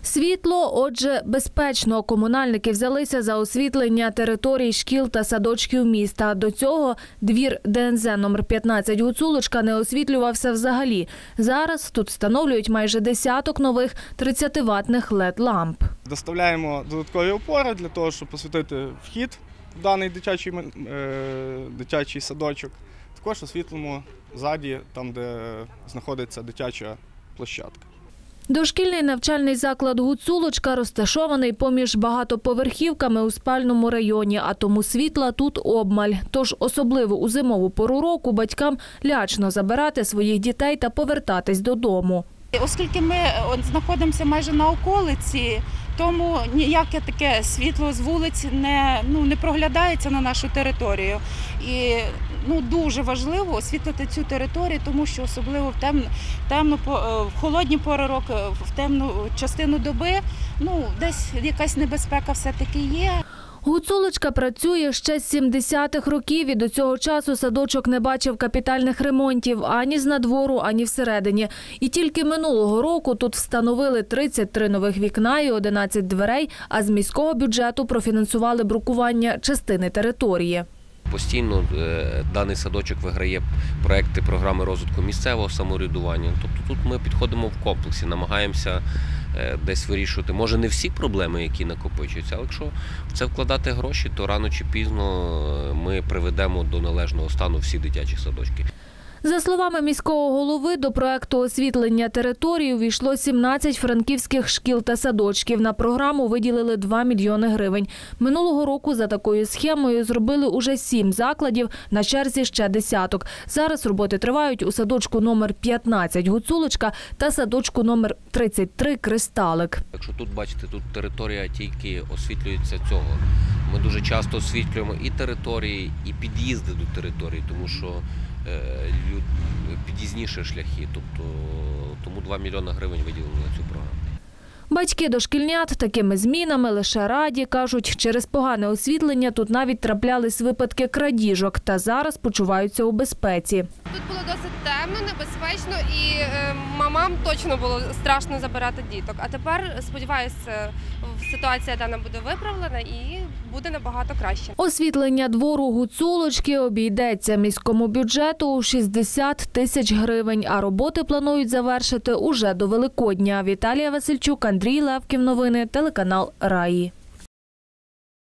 Світло, отже, безпечно. Комунальники взялися за освітлення територій шкіл та садочків міста. До цього двір ДНЗ номер 15 Гуцулочка не освітлювався взагалі. Зараз тут встановлюють майже десяток нових 30-ваттних LED-ламп. Доставляємо додаткові опори для того, щоб освітити вхід в даний дитячий садочок. Також освітлимо ззаді, там де знаходиться дитяча площадка. Дошкільний навчальний заклад «Гуцулочка» розташований поміж багатоповерхівками у спальному районі, а тому світла тут обмаль. Тож особливо у зимову пору року батькам лячно забирати своїх дітей та повертатись додому. Оскільки ми знаходимося майже на околиці, тому ніяке таке світло з вулиць не проглядається на нашу територію. І дуже важливо освітлити цю територію, тому що особливо в холодні пори року, в темну частину доби, десь якась небезпека все-таки є. Гуцулочка працює ще з 70-х років і до цього часу садочок не бачив капітальних ремонтів ані знадвору, ані всередині. І тільки минулого року тут встановили 33 нових вікна і 11 дверей, а з міського бюджету профінансували брукування частини території. Постійно даний садочок виграє проекти програми розвитку місцевого самоврядування. Тобто тут ми підходимо в комплексі, намагаємося десь вирішувати, може не всі проблеми, які накопичуються, але якщо в це вкладати гроші, то рано чи пізно ми приведемо до належного стану всі дитячі садочки. За словами міського голови, до проекту освітлення території увійшло 17 франківських шкіл та садочків. На програму виділили 2 мільйони гривень. Минулого року за такою схемою зробили уже 7 закладів, на черзі ще десяток. Зараз роботи тривають у садочку номер 15 Гуцулочка та садочку номер 33 Кристалик. Якщо тут, бачите, тут територія тільки освітлюється цього. Ми дуже часто освітлюємо і території, і під'їзди до території, тому що під'їзніші шляхи, тому 2 мільйони гривень виділили на цю програму. Батьки дошкільнят такими змінами лише раді. Кажуть, через погане освітлення тут навіть траплялись випадки крадіжок та зараз почуваються у безпеці. Тут було досить темно, небезпечно і мамам точно було страшно забирати діток. А тепер, сподіваюся, ситуація дана буде виправлена і буде набагато краще. Освітлення двору Гуцулочки обійдеться міському бюджету у 60 тисяч гривень, а роботи планують завершити уже до Великодня. Віталія Васильчук, Андрій Левків. Новини, телеканал Раї.